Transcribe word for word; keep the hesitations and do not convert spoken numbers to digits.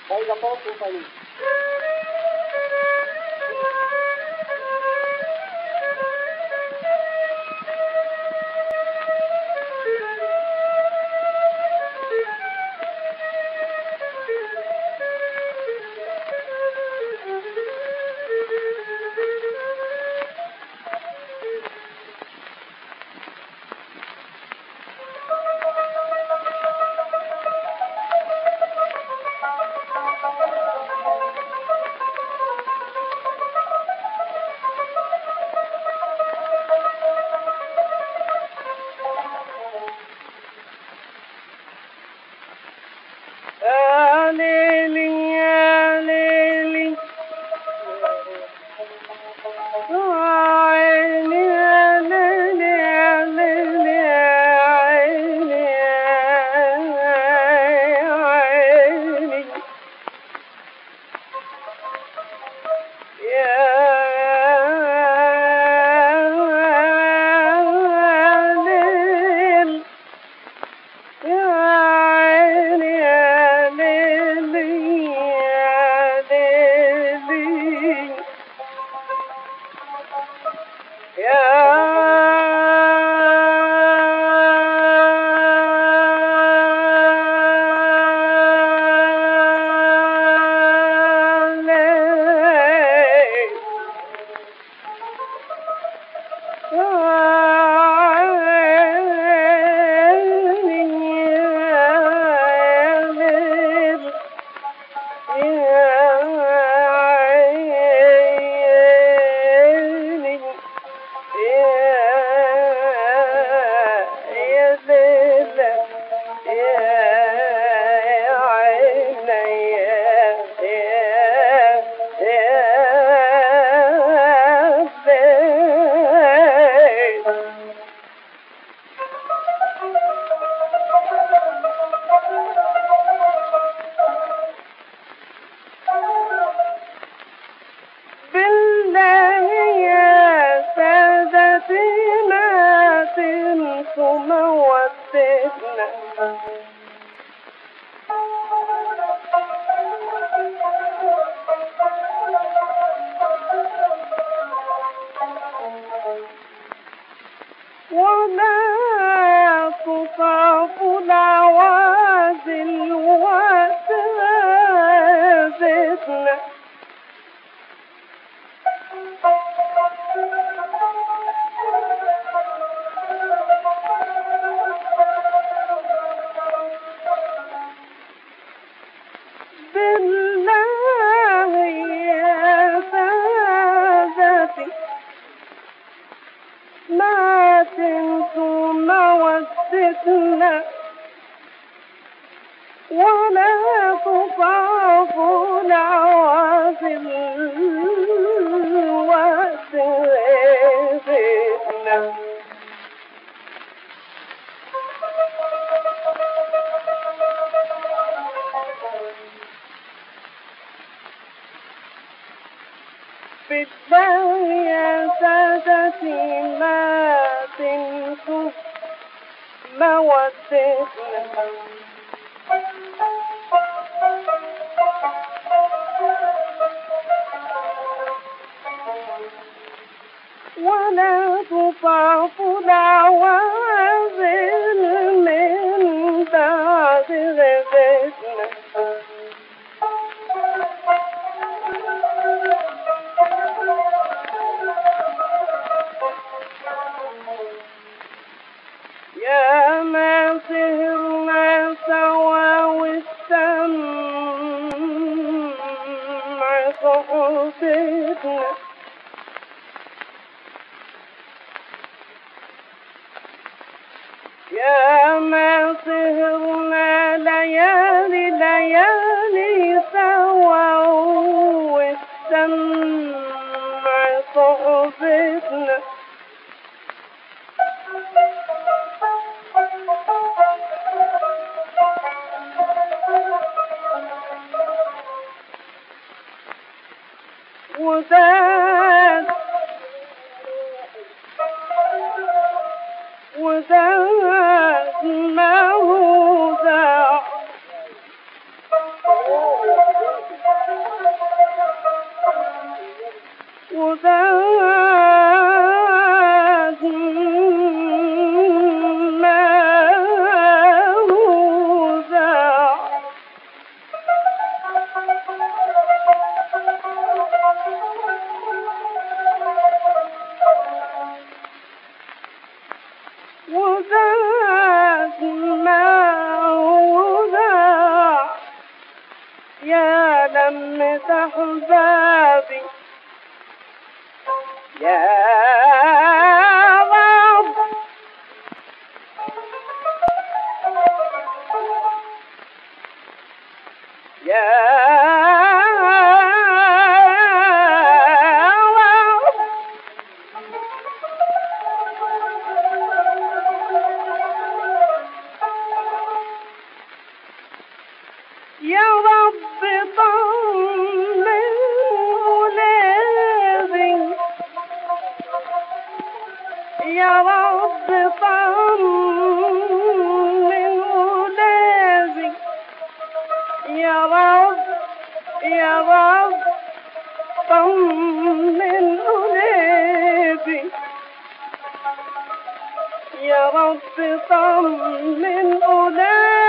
Baik, apa tu paling? ولا تصاف العوازل وتزدنا بالله يا سادتي ما تنسوا مودتنا ولا تطافوا العوازل وتزدنا بالله يا سادتي ما تنسوا مودتنا ولا تطاف العوازل من بعد غدتنا يا ما سهرنا سوا والسمع صحبتنا يا ما سهرنا ليالي ليالي سوا والسمع صحبتنا وزاد وزاد ما هو ذا وذاك ما هو ذاك وذاك ما هو ذاك يا لمة أحبابي يا رب يا رب يا رب طمن ولادي يا رب طمن ولادي يا رب يا رب طمن ولادي يا رب طمن ولادي